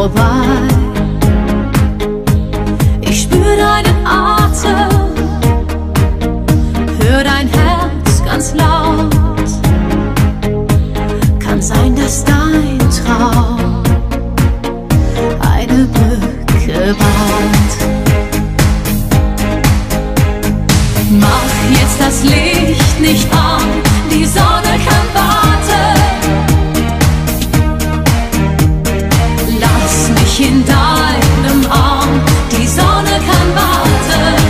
vorbei. Ich spür deinen Atem, hör dein Herz ganz laut. Kann sein, dass dein Traum eine Brücke baut. Mach jetzt das Licht nicht an, die Sonne kann warten. Lass mich in deinem Arm, die Sonne kann warten.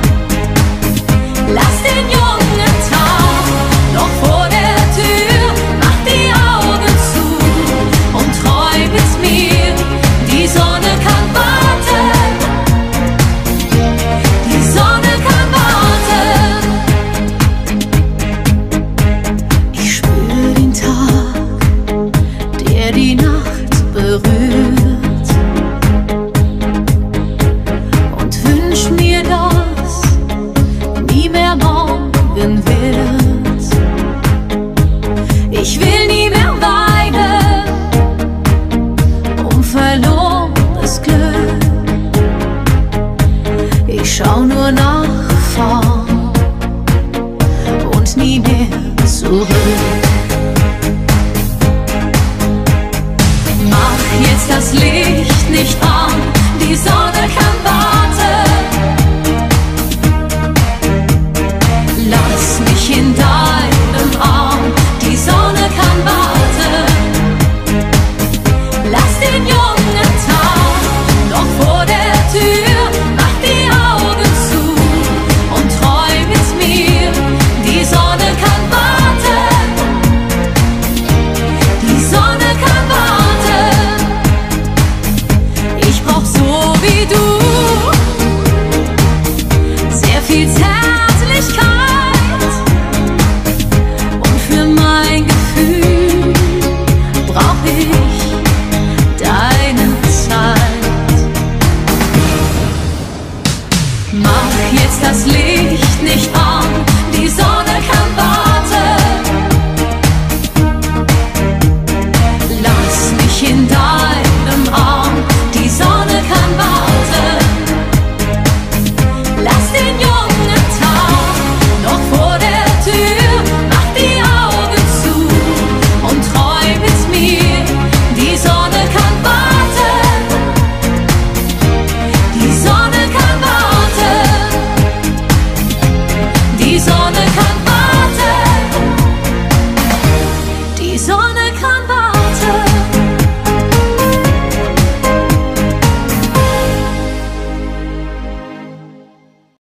Lass den jungen Tag noch vor der Tür, mach die Augen zu und träum mit mir. Die Sonne kann warten, die Sonne kann warten. Ich spür den Tag, der die Nacht berührt, und wünsch mir, dass nie mehr morgen wird. Ich will nie mehr weinen um verlorenes Glück. Ich schau nur nach vorn und nie mehr zurück. Mach jetzt das Licht nicht an, die Sonne kann warten. Lass mich in deinem Arm, die Sonne kann warten. Lass den Jungen